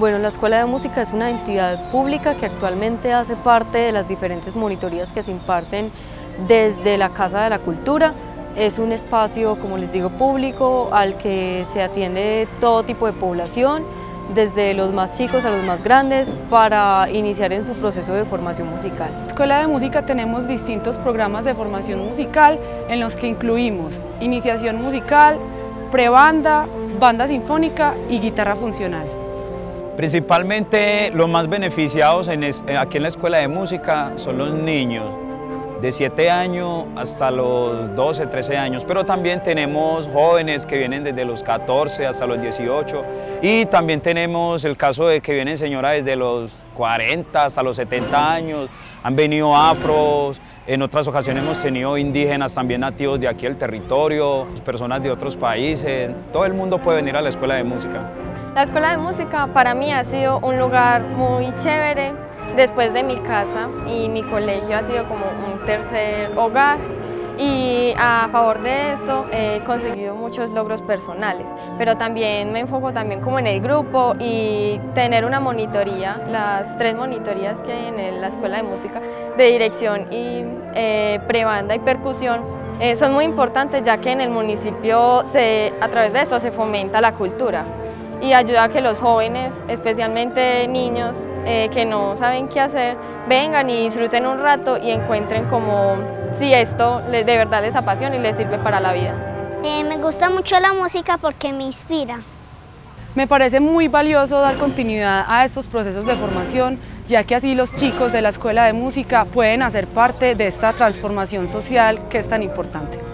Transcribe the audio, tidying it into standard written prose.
Bueno, la Escuela de Música es una entidad pública que actualmente hace parte de las diferentes monitorías que se imparten desde la Casa de la Cultura. Es un espacio, como les digo, público al que se atiende todo tipo de población, desde los más chicos a los más grandes, para iniciar en su proceso de formación musical. En la Escuela de Música tenemos distintos programas de formación musical en los que incluimos iniciación musical, prebanda, banda sinfónica y guitarra funcional. Principalmente los más beneficiados aquí en la Escuela de Música son los niños de 7 años hasta los 12, 13 años, pero también tenemos jóvenes que vienen desde los 14 hasta los 18 y también tenemos el caso de que vienen señoras desde los 40 hasta los 70 años, han venido afros, en otras ocasiones hemos tenido indígenas también nativos de aquí del territorio, personas de otros países, todo el mundo puede venir a la Escuela de Música. La Escuela de Música para mí ha sido un lugar muy chévere. Después de mi casa y mi colegio ha sido como un tercer hogar, y a favor de esto he conseguido muchos logros personales, pero también me enfoco como en el grupo y tener una monitoría, las 3 monitorías que hay en la Escuela de Música de dirección y prebanda y percusión. Son muy importantes, ya que en el municipio a través de eso se fomenta la cultura y ayuda a que los jóvenes, especialmente niños que no saben qué hacer, vengan y disfruten un rato y encuentren como si esto de verdad les apasiona y les sirve para la vida. Me gusta mucho la música porque me inspira. Me parece muy valioso dar continuidad a estos procesos de formación, ya que así los chicos de la Escuela de Música pueden hacer parte de esta transformación social que es tan importante.